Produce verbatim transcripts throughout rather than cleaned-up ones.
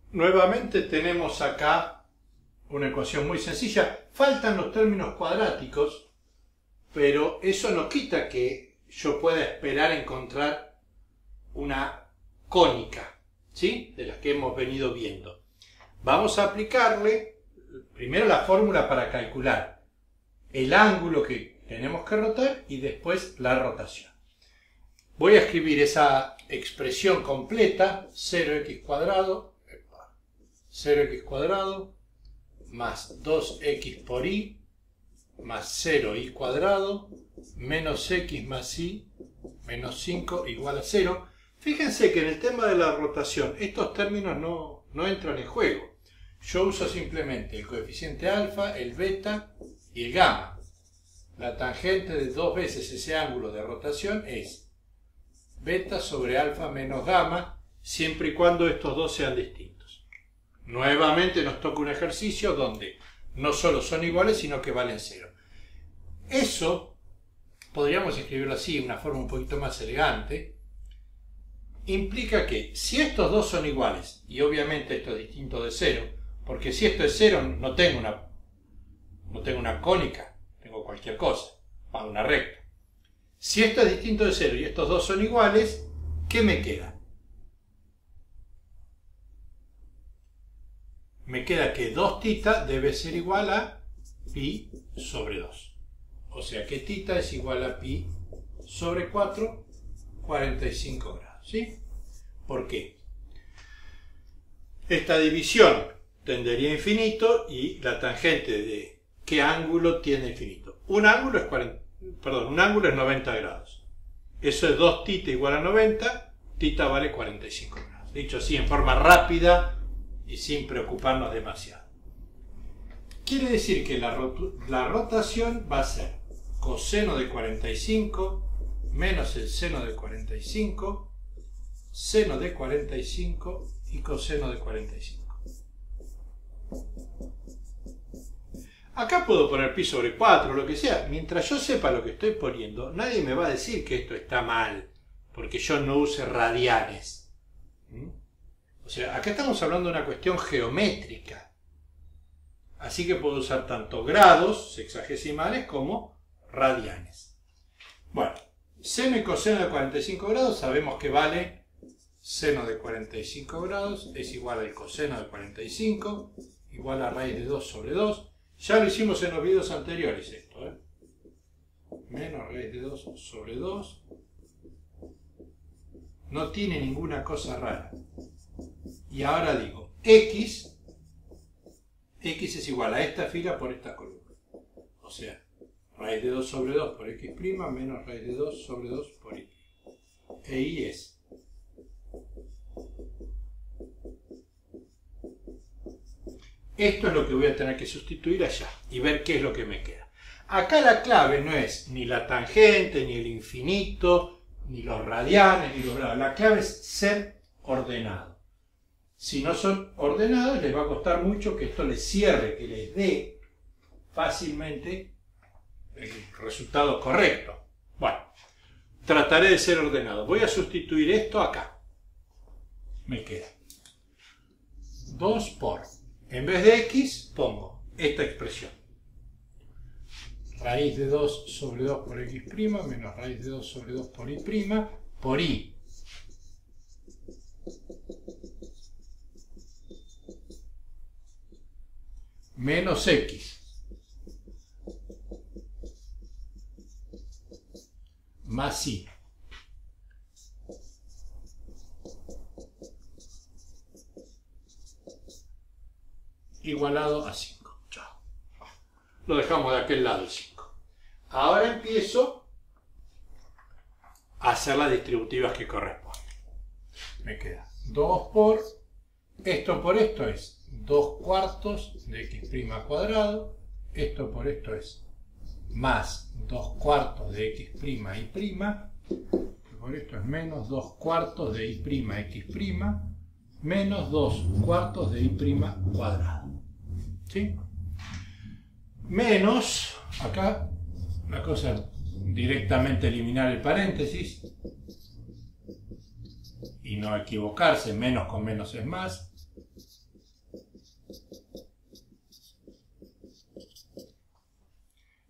Nuevamente tenemos acá una ecuación muy sencilla. Faltan los términos cuadráticos, pero eso no quita que yo pueda esperar encontrar una cónica, ¿sí? De las que hemos venido viendo. Vamos a aplicarle primero la fórmula para calcular el ángulo que tenemos que rotar y después la rotación. Voy a escribir esa expresión completa, cero x cuadrado, cero x cuadrado más dos x por y más cero y cuadrado menos x más y menos cinco igual a cero. Fíjense que en el tema de la rotación estos términos no, no entran en juego. Yo uso simplemente el coeficiente alfa, el beta y el gamma. La tangente de dos veces ese ángulo de rotación es beta sobre alfa menos gamma, siempre y cuando estos dos sean distintos. Nuevamente nos toca un ejercicio donde no solo son iguales, sino que valen cero. Eso, podríamos escribirlo así, de una forma un poquito más elegante, implica que si estos dos son iguales, y obviamente esto es distinto de cero, porque si esto es cero no tengo una, no tengo una cónica, tengo cualquier cosa, va una recta. Si esto es distinto de cero y estos dos son iguales, ¿qué me queda? Me queda que dos tita debe ser igual a pi sobre dos. O sea que tita es igual a pi sobre cuatro, cuarenta y cinco grados. ¿Sí? ¿Por qué? Esta división tendería a infinito y la tangente de ¿qué ángulo tiene infinito? Un ángulo es cuarenta, perdón, un ángulo es noventa grados. Eso es dos tita igual a noventa, tita vale cuarenta y cinco grados. Dicho así en forma rápida y sin preocuparnos demasiado. Quiere decir que la, rot la rotación va a ser coseno de cuarenta y cinco menos el seno de cuarenta y cinco, seno de cuarenta y cinco y coseno de cuarenta y cinco. Acá puedo poner pi sobre cuatro, lo que sea. Mientras yo sepa lo que estoy poniendo, nadie me va a decir que esto está mal, porque yo no use radianes. ¿Mm? O sea, acá estamos hablando de una cuestión geométrica. Así que puedo usar tanto grados sexagesimales como radianes. Bueno, seno y coseno de cuarenta y cinco grados sabemos que vale seno de cuarenta y cinco grados es igual al coseno de cuarenta y cinco, igual a raíz de dos sobre dos. Ya lo hicimos en los videos anteriores esto, ¿eh? Menos raíz de dos sobre dos. No tiene ninguna cosa rara. Y ahora digo, x, x es igual a esta fila por esta columna. O sea, raíz de dos sobre dos por x' menos raíz de dos sobre dos por y. E y es esto es lo que voy a tener que sustituir allá y ver qué es lo que me queda. Acá la clave no es ni la tangente, ni el infinito, ni los radianes, ni los grados. La clave es ser ordenado. Si no son ordenados, les va a costar mucho que esto les cierre, que les dé fácilmente el resultado correcto. Bueno, trataré de ser ordenado. Voy a sustituir esto acá. Me queda dos por... En vez de x, pongo esta expresión. Raíz de dos sobre dos por x' menos raíz de dos sobre dos por y' por y. Menos x. Más y. Igualado a cinco. Chao. Lo dejamos de aquel lado el cinco. Ahora empiezo a hacer las distributivas que corresponden. Me queda dos por, esto por esto es dos cuartos de x' cuadrado, esto por esto es más dos cuartos de x' y', por esto es menos dos cuartos de y' x' menos dos cuartos de y' cuadrado. ¿Sí? Menos, acá la cosa es directamente eliminar el paréntesis y no equivocarse, menos con menos es más,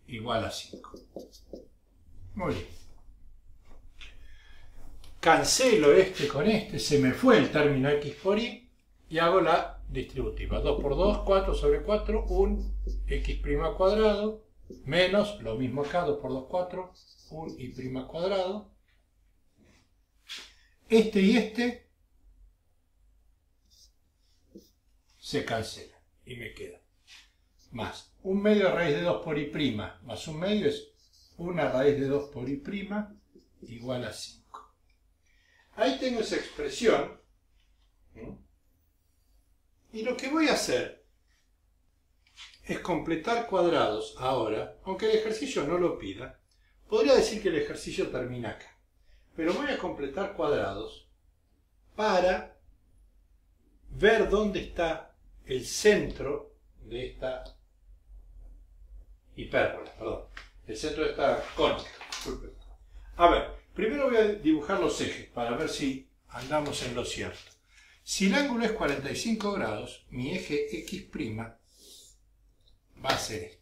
igual a cinco. Muy bien. Cancelo este con este, se me fue el término x por y y hago la distributiva. dos por dos, cuatro sobre cuatro, un x' cuadrado, menos, lo mismo acá, dos por dos, cuatro, un y' cuadrado. Este y este se cancela y me queda más un medio de raíz de dos por y' más un medio es una raíz de dos por y' igual a cinco. Ahí tengo esa expresión. Y lo que voy a hacer es completar cuadrados ahora, aunque el ejercicio no lo pida. Podría decir que el ejercicio termina acá, pero voy a completar cuadrados para ver dónde está el centro de esta hipérbola, perdón, el centro de esta cónica. A ver, primero voy a dibujar los ejes para ver si andamos en lo cierto. Si el ángulo es cuarenta y cinco grados, mi eje x' va a ser este.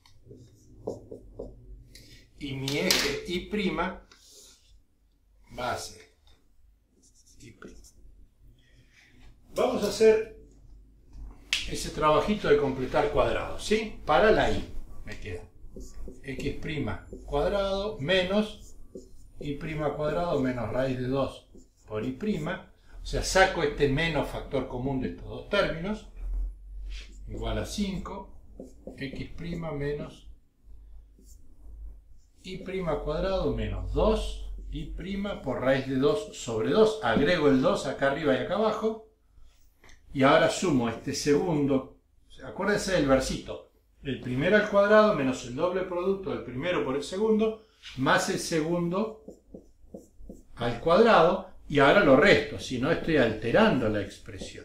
Y mi eje y' va a ser este. Y'. Vamos a hacer ese trabajito de completar cuadrados, ¿sí? Para la y me queda x' cuadrado menos y' cuadrado menos raíz de dos por y'. O sea, saco este menos factor común de estos dos términos, igual a cinco, x' menos y' cuadrado menos dos y' por raíz de dos sobre dos. Agrego el dos acá arriba y acá abajo. Y ahora sumo este segundo. Acuérdense del versito. El primero al cuadrado menos el doble producto del primero por el segundo, más el segundo al cuadrado. Y ahora lo resto, si no estoy alterando la expresión.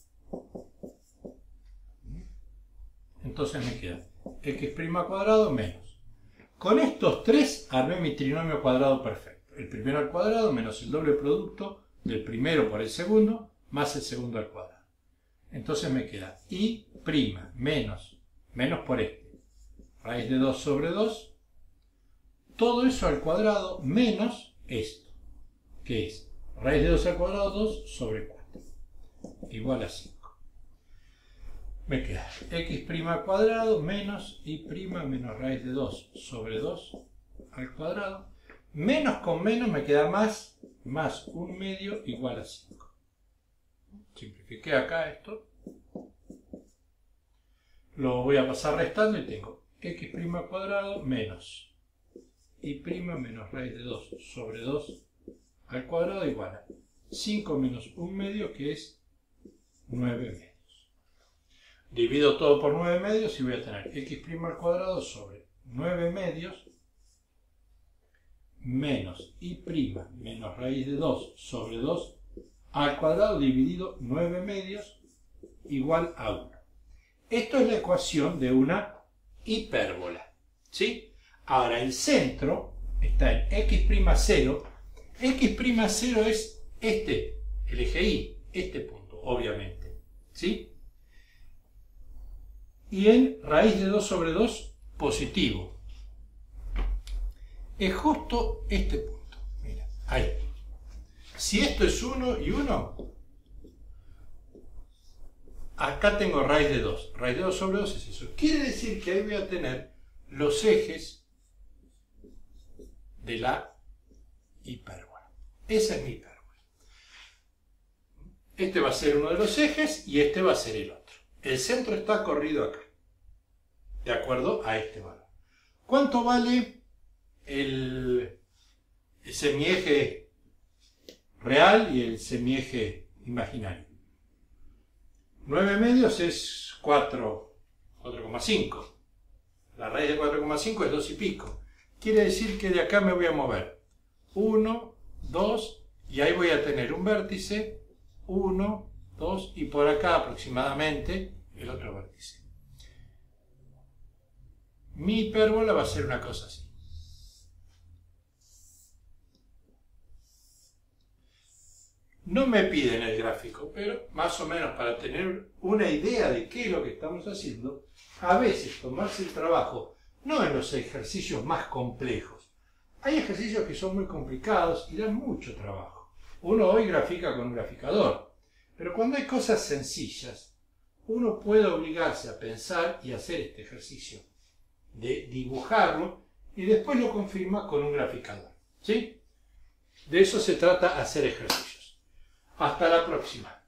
Entonces me queda x' cuadrado menos. Con estos tres armé mi trinomio cuadrado perfecto. El primero al cuadrado menos el doble producto del primero por el segundo, más el segundo al cuadrado. Entonces me queda y' menos, menos por este, raíz de dos sobre dos, todo eso al cuadrado menos esto, que es raíz de dos al cuadrado, dos sobre cuatro, igual a cinco. Me queda x' cuadrado menos y' menos raíz de dos sobre dos al cuadrado. Menos con menos me queda más, más un medio igual a cinco. Simplifiqué acá esto. Lo voy a pasar restando y tengo x' cuadrado menos y' menos raíz de dos sobre dos al cuadrado igual a cinco menos un medio, que es nueve medios. Divido todo por nueve medios y voy a tener x' al cuadrado sobre nueve medios menos y' menos raíz de dos sobre dos al cuadrado dividido nueve medios igual a uno. Esto es la ecuación de una hipérbola, ¿sí? Ahora el centro está en x' cero. x' cero es este, el eje y, este punto, obviamente, ¿sí? Y en raíz de dos sobre dos positivo. Es justo este punto, mira, ahí. Si esto es uno y uno, acá tengo raíz de dos. Raíz de dos sobre dos es eso. Quiere decir que ahí voy a tener los ejes de la hipérbola. Esa es mi hipérbola. Este va a ser uno de los ejes y este va a ser el otro. El centro está corrido acá, de acuerdo a este valor. ¿Cuánto vale el, el semieje real y el semieje imaginario? nueve medios es cuatro coma cinco. La raíz de cuatro coma cinco es dos y pico. Quiere decir que de acá me voy a mover uno, dos, y ahí voy a tener un vértice, uno, dos, y por acá aproximadamente el otro vértice. Mi hipérbola va a ser una cosa así. No me piden el gráfico, pero más o menos para tener una idea de qué es lo que estamos haciendo, a veces tomarse el trabajo no en los ejercicios más complejos. Hay ejercicios que son muy complicados y dan mucho trabajo. Uno hoy grafica con un graficador, pero cuando hay cosas sencillas, uno puede obligarse a pensar y hacer este ejercicio, de dibujarlo y después lo confirma con un graficador. ¿Sí? De eso se trata hacer ejercicios. Hasta la próxima.